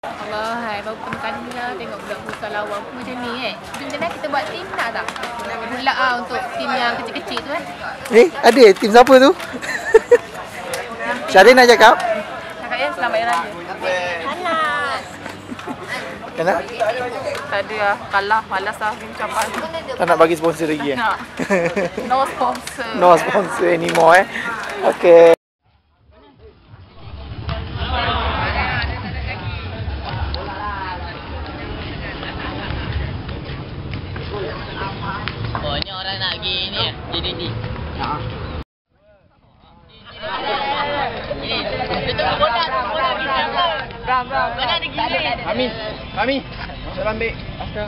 Allah, hai, baru pertama kali lah tengok budak futsal lawan pun macam ni Macam mana kita buat tim nak tak? Pula untuk tim yang kecil-kecil tu Ada tim siapa tu? Syahrin nak cakap? Cakap ya, selamat hari raya. Panas. Kenapa? Tak ada lah, kalah, malas lah ucapan. Tak nak bagi sponsor lagi Nak. No sponsor. No sponsor anymore Okay. Banyak orang nak pergi ni jadi ni. Betul bola pergi sana. Ram. Mana ada gini? Kami. Saya ambil. Askar.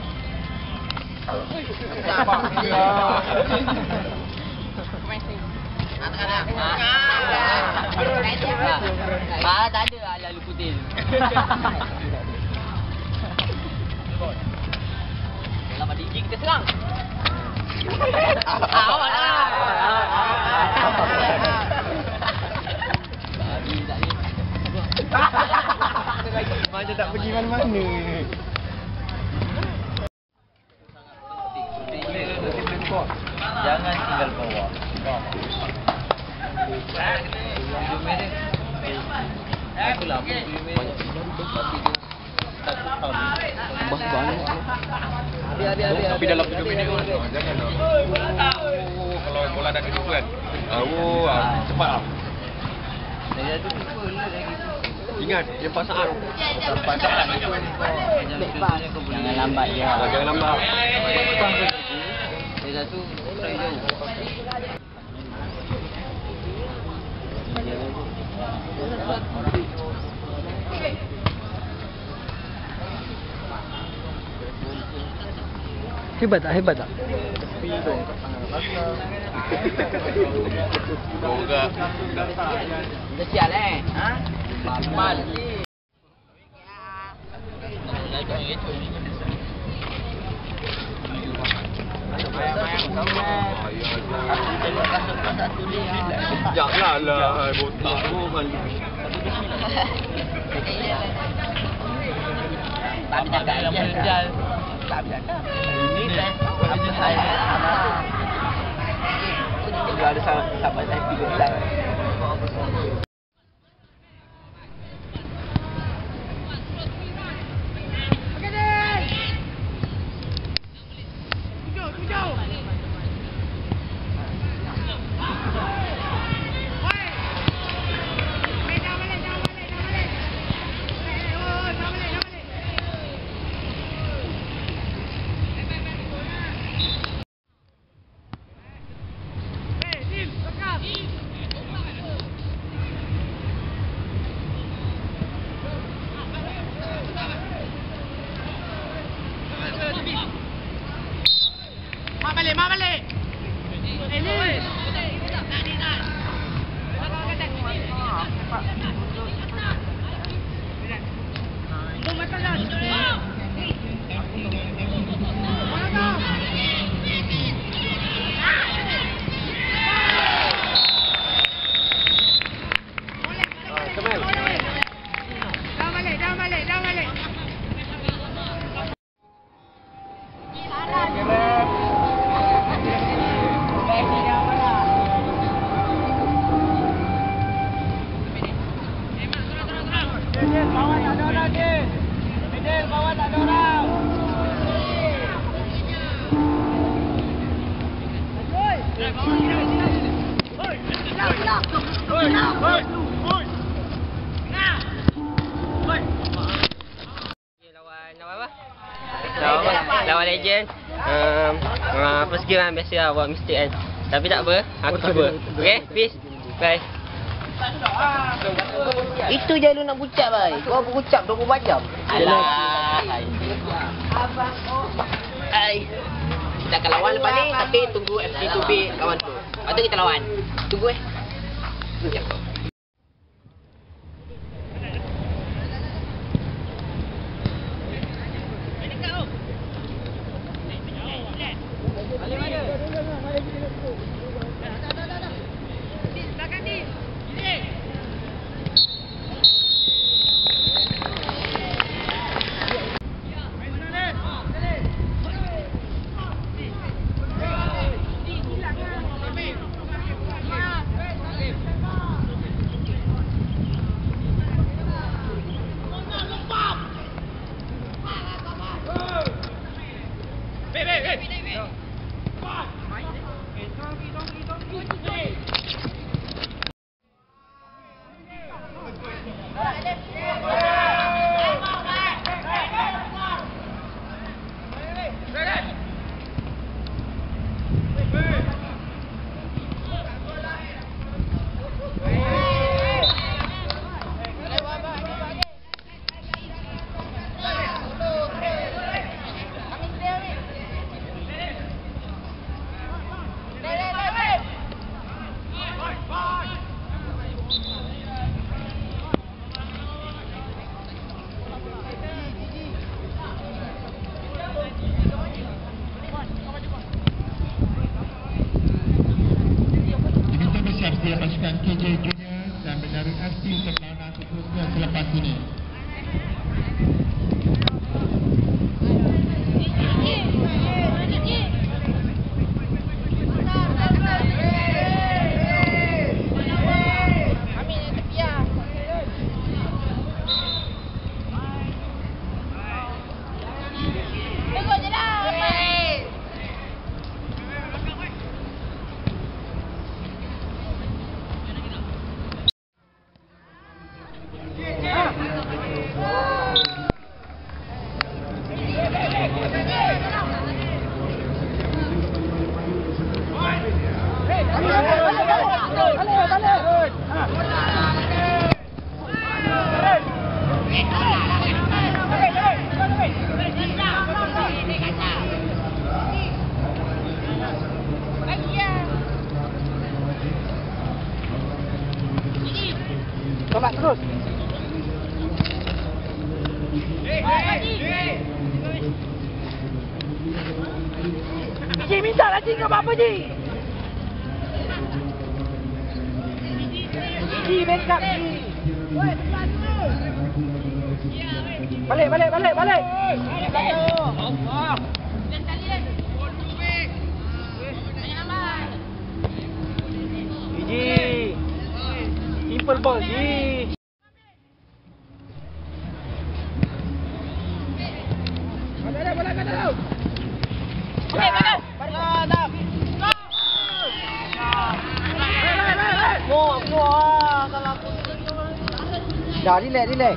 Tak ada lah lalu putih. Kalau pada DJ kita serang. Awak lah. Macam tak pergi mana-mana ni. Jangan tinggal bawah. Itulah tapi dalam 7 minit janganlah. Kalau bola dah kedua kan. Cepat lah. Ingat dia pasang. Jangan lambat dia. Jangan lambat. Dia satu try jauh. Hebat tak? Boga. Dah siap ha? Mal. Janganlah botak tu malu. Tak bisa dalam menjal. Tak bisa. Ini dah. Juga ada sahabat saya 3 bulan. Mak balik. Dah balik. Bawah tak ada orang. Lawan legend. Apa sekian biasa lah buat mistake kan. Tapi tak apa, aku cuba. Okay, peace. Bye. Itu je lu nak bucap bhai. Kau berucap 24 jam. Alah. Ai. Kita akan lawan lepas ni tapi tunggu FC2B kawan tu. Lepas tu kita lawan. Tunggu Sekejap. pasukan KJ Junior dan bendera FC untuk lawanan seterusnya selepas ini. Tolak terus. Ji, minta lah Ji, kau buat apa Ji? Ji, make up Ji. Balik. Ji. Simple ball Ji. Dah, relax.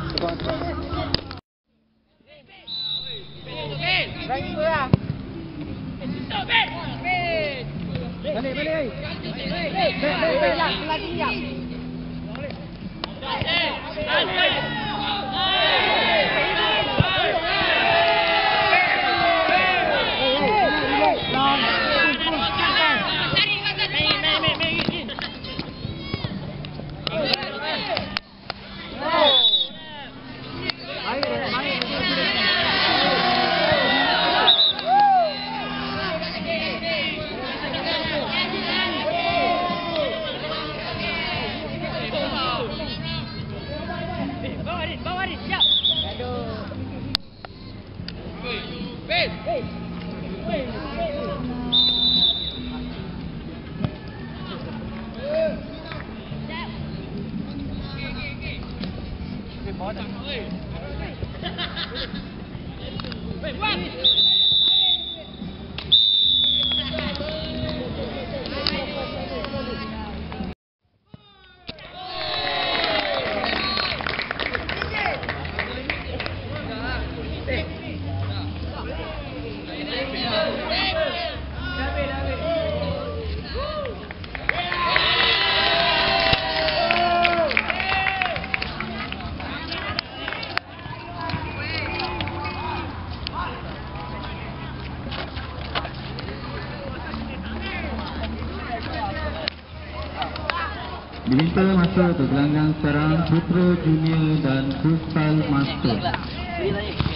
Diminta masa ke gelanggang sekarang Putra Junior dan Futsal Master.